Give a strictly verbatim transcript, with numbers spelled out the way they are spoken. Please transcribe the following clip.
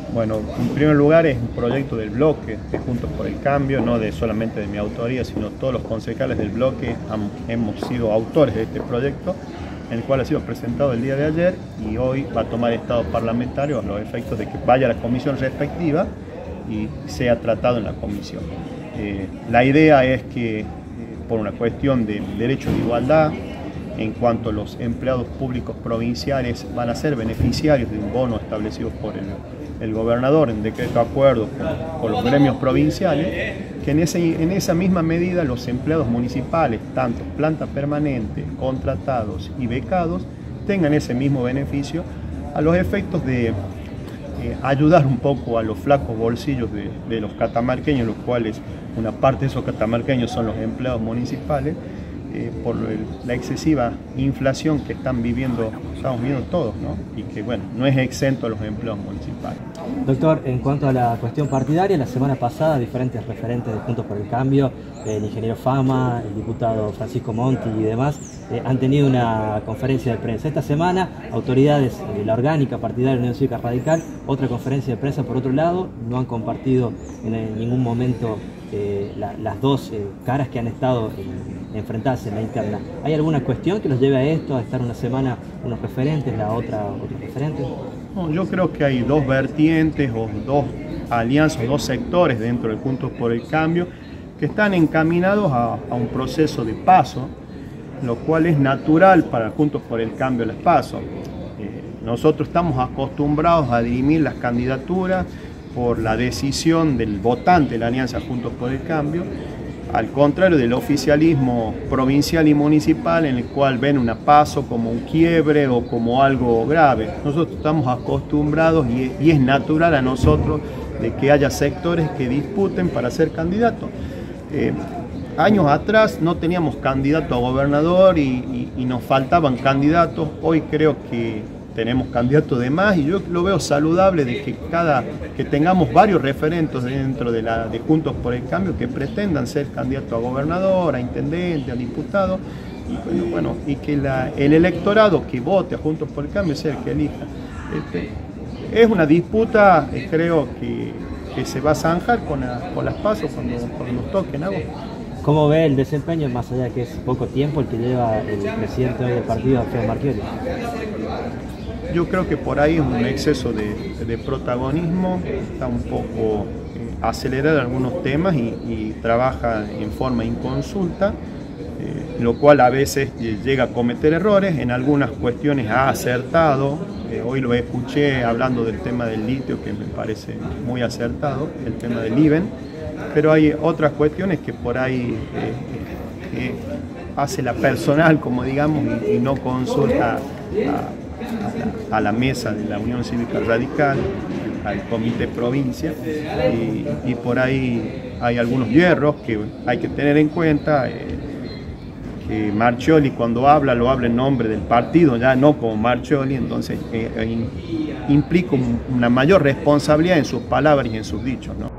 Bueno, en primer lugar es un proyecto del bloque de Juntos por el Cambio, no de solamente de mi autoría, sino todos los concejales del bloque han, hemos sido autores de este proyecto, en el cual ha sido presentado el día de ayer y hoy va a tomar estado parlamentario a los efectos de que vaya a la comisión respectiva y sea tratado en la comisión. Eh, la idea es que, eh, por una cuestión de derecho de igualdad, en cuanto a los empleados públicos provinciales van a ser beneficiarios de un bono establecido por el el gobernador en decreto acuerdo con, con los gremios provinciales, que en, ese, en esa misma medida los empleados municipales, tanto planta permanente, contratados y becados, tengan ese mismo beneficio a los efectos de eh, ayudar un poco a los flacos bolsillos de, de los catamarqueños, los cuales una parte de esos catamarqueños son los empleados municipales, Eh, por el, la excesiva inflación que están viviendo, estamos viviendo todos, ¿no? Y que, bueno, no es exento a los empleados municipales. Doctor, en cuanto a la cuestión partidaria, la semana pasada diferentes referentes de Juntos por el Cambio, el ingeniero Fama, el diputado Francisco Monti y demás, eh, han tenido una conferencia de prensa. Esta semana, autoridades de la orgánica partidaria de la Unión Cívica Radical, otra conferencia de prensa por otro lado, no han compartido en, en ningún momento eh, la, las dos eh, caras que han estado en, enfrentadas en la interna. ¿Hay alguna cuestión que los lleve a esto, a estar una semana unos referentes, la otra otros referentes? No, yo creo que hay dos vertientes o dos alianzas, dos sectores dentro de Juntos por el Cambio que están encaminados a, a un proceso de paso, lo cual es natural para Juntos por el Cambio las PASO. Eh, nosotros estamos acostumbrados a dirimir las candidaturas por la decisión del votante de la Alianza Juntos por el Cambio, al contrario del oficialismo provincial y municipal, en el cual ven una PASO como un quiebre o como algo grave. Nosotros estamos acostumbrados y es, y es natural a nosotros de que haya sectores que disputen para ser candidatos. Eh, años atrás no teníamos candidato a gobernador y, y, y nos faltaban candidatos. Hoy creo que tenemos candidatos de más y yo lo veo saludable de que cada que tengamos varios referentes dentro de, la, de Juntos por el Cambio que pretendan ser candidatos a gobernador, a intendente, a diputado y, bueno, bueno, y que la, el electorado que vote a Juntos por el Cambio sea el que elija. Este, es una disputa, eh, creo que, que se va a zanjar con, la, con las PASO cuando, cuando nos toquen algo. ¿Cómo ve el desempeño, más allá de que es poco tiempo el que lleva el presidente hoy del partido, Alfredo Marchioli? Yo creo que por ahí es un exceso de, de protagonismo, está un poco eh, acelerado en algunos temas y, y trabaja en forma inconsulta, eh, lo cual a veces llega a cometer errores, en algunas cuestiones ha acertado, eh, hoy lo escuché hablando del tema del litio que me parece muy acertado, el tema del I B E N, pero hay otras cuestiones que por ahí eh, eh, hace la personal, como digamos, y, y no consulta a, A la, a la mesa de la Unión Cívica Radical, al comité provincia, y, y por ahí hay algunos hierros que hay que tener en cuenta, eh, que Marchioli cuando habla lo habla en nombre del partido, ya no como Marchioli, entonces eh, eh, implica una mayor responsabilidad en sus palabras y en sus dichos, ¿no?